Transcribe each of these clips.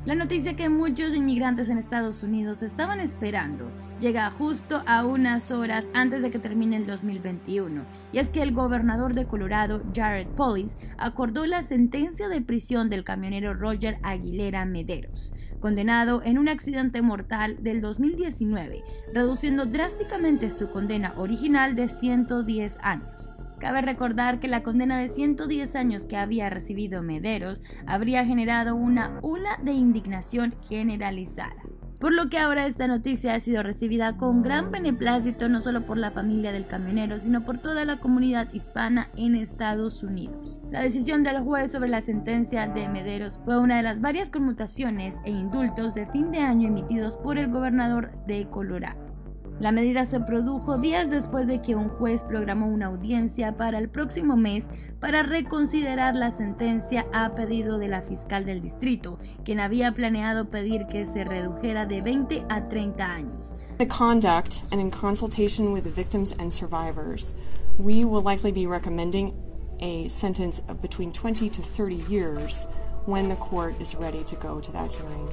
La noticia que muchos inmigrantes en Estados Unidos estaban esperando llega justo a unas horas antes de que termine el 2021, y es que el gobernador de Colorado, Jared Polis, acordó la sentencia de prisión del camionero Roger Aguilera Mederos, condenado en un accidente mortal del 2019, reduciendo drásticamente su condena original de 110 años. Cabe recordar que la condena de 110 años que había recibido Mederos habría generado una ola de indignación generalizada, por lo que ahora esta noticia ha sido recibida con gran beneplácito no solo por la familia del camionero, sino por toda la comunidad hispana en Estados Unidos. La decisión del juez sobre la sentencia de Mederos fue una de las varias conmutaciones e indultos de fin de año emitidos por el gobernador de Colorado. La medida se produjo días después de que un juez programó una audiencia para el próximo mes para reconsiderar la sentencia a pedido de la fiscal del distrito, quien había planeado pedir que se redujera de 20 a 30 años. The conduct and in consultation with the victims and survivors, we will likely be recommending a sentence of between 20 to 30 years when the court is ready to go to that hearing.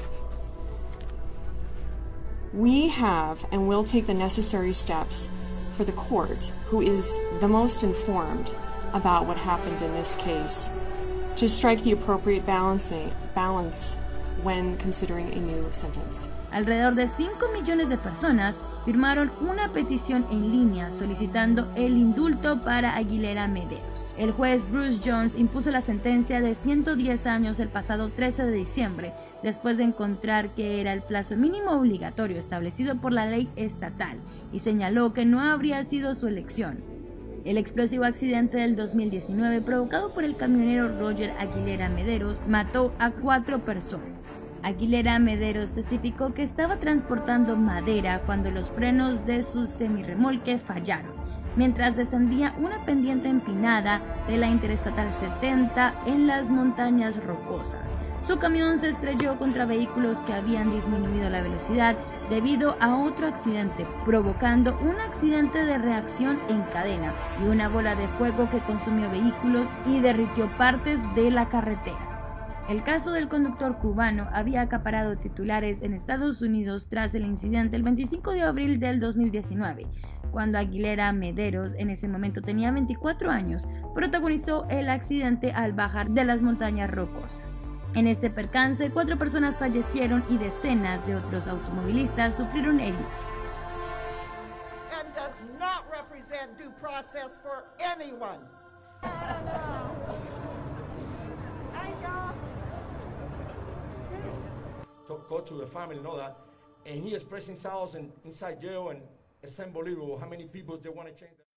We have and will take the necessary steps for the court, who is the most informed about what happened in this case, to strike the appropriate balance when considering a new sentence. Alrededor de 5 millones de personas firmaron una petición en línea solicitando el indulto para Aguilera Mederos. El juez Bruce Jones impuso la sentencia de 110 años el pasado 13 de diciembre, después de encontrar que era el plazo mínimo obligatorio establecido por la ley estatal, y señaló que no habría sido su elección. El explosivo accidente del 2019 provocado por el camionero Roger Aguilera Mederos mató a 4 personas. Aguilera Mederos testificó que estaba transportando madera cuando los frenos de su semirremolque fallaron, mientras descendía una pendiente empinada de la Interestatal 70 en las Montañas Rocosas. Su camión se estrelló contra vehículos que habían disminuido la velocidad debido a otro accidente, provocando un accidente de reacción en cadena y una bola de fuego que consumió vehículos y derritió partes de la carretera. El caso del conductor cubano había acaparado titulares en Estados Unidos tras el incidente el 25 de abril del 2019, cuando Aguilera Mederos, en ese momento tenía 24 años, protagonizó el accidente al bajar de las Montañas Rocosas. En este percance, 4 personas fallecieron y decenas de otros automovilistas sufrieron heridas. Go to the family, know that, and he is pressing thousands inside jail, and it's unbelievable how many people they want to change that.